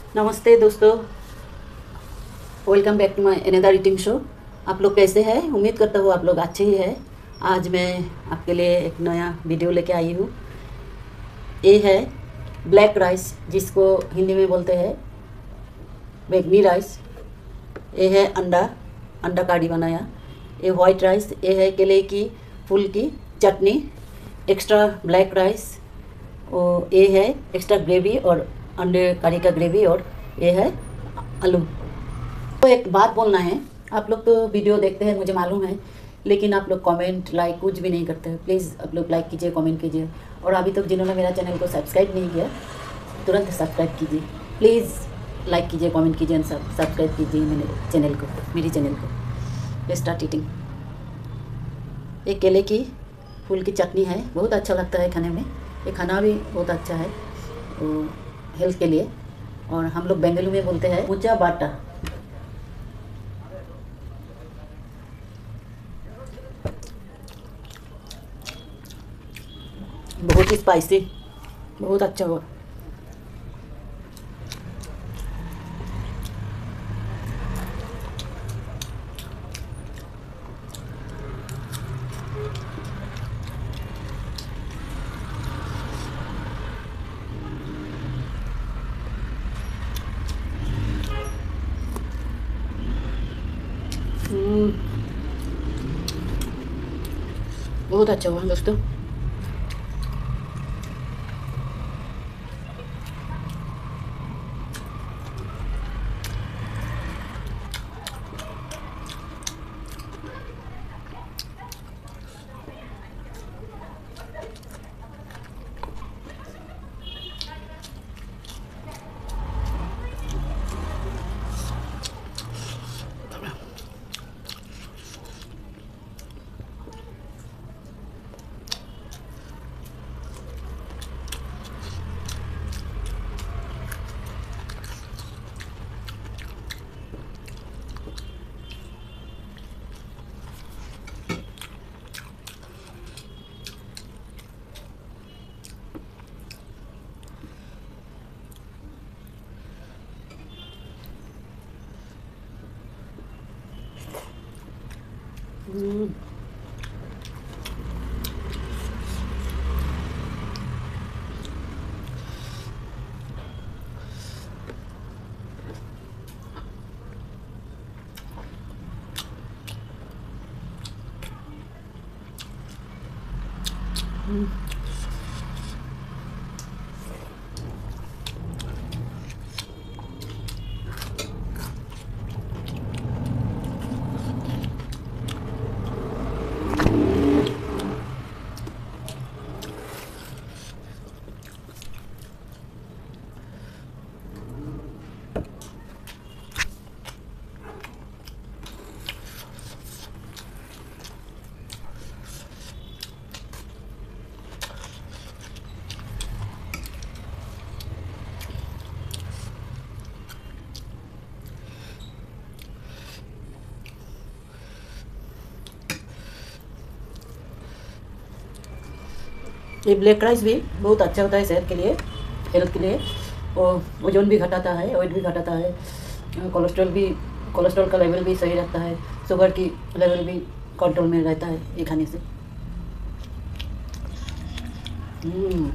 नमस्ते दोस्तों, welcome back to my another eating show. आप लोग कैसे हैं? उम्मीद करता हूँ आप लोग अच्छे ही हैं। आज मैं आपके लिए एक नया वीडियो लेके आई हूँ। ये है ब्लैक राइस, जिसको हिंदी में बोलते हैं बैंगनी राइस। ये है अंडा अंडा कड़ी बनाया। ये वाइट राइस, ये है केले की फूल की चटनी। एक्स्ट्रा ब्लैक राइस, और ये है एक्स्ट्रा ग्रेवी और अंडे करी का ग्रेवी, और ये है आलू। तो एक बात बोलना है, आप लोग तो वीडियो देखते हैं मुझे मालूम है, लेकिन आप लोग कमेंट लाइक कुछ भी नहीं करते हैं। प्लीज़ आप लोग लाइक कीजिए, कमेंट कीजिए, और अभी तक जिन्होंने मेरा चैनल को सब्सक्राइब नहीं किया तुरंत सब्सक्राइब कीजिए। प्लीज़ लाइक कीजिए, कमेंट कीजिए, सब्सक्राइब कीजिए मेरी चैनल को। Start eating. ये केले की फूल की चटनी है, बहुत अच्छा लगता है खाने में। ये खाना भी बहुत अच्छा है हेल्थ के लिए, और हम लोग बेंगलुरु में बोलते हैं मुचा बाटा। बहुत ही स्पाइसी, बहुत अच्छा हुआ। बहुत अच्छा हुआ दोस्तों। हम्म, ये ब्लैक राइस भी बहुत अच्छा होता है सेहत के लिए, हेल्थ के लिए। और वजन भी घटाता है, वेट भी घटाता है, कोलेस्ट्रॉल का लेवल भी सही रहता है, शुगर की लेवल भी कंट्रोल में रहता है ये खाने से। हम्म,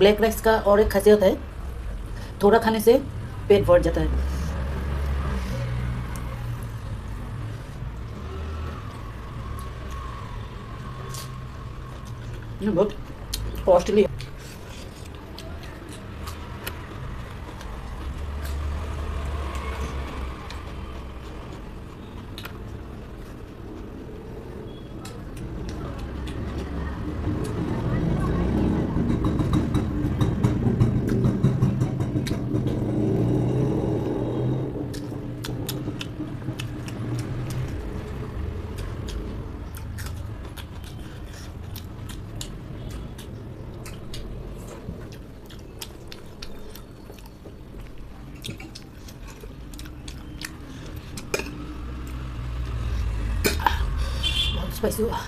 ब्लैक राइस का और एक खासियत है, थोड़ा खाने से पेट भर जाता है। ये बहुत कॉस्टली है। बहुत स्पाइसी हुआ।